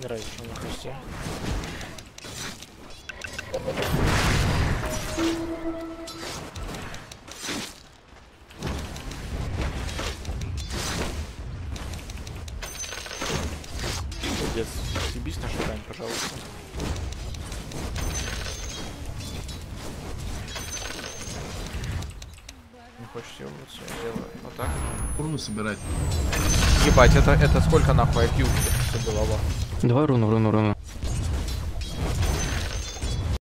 Играю еще на хвосте. Молодец. Съебись на шагань, пожалуйста. Не хочешь съебываться, я делаю вот так. Руну собирать. Ебать, это сколько нахуй IQ? Все голова. Давай руну.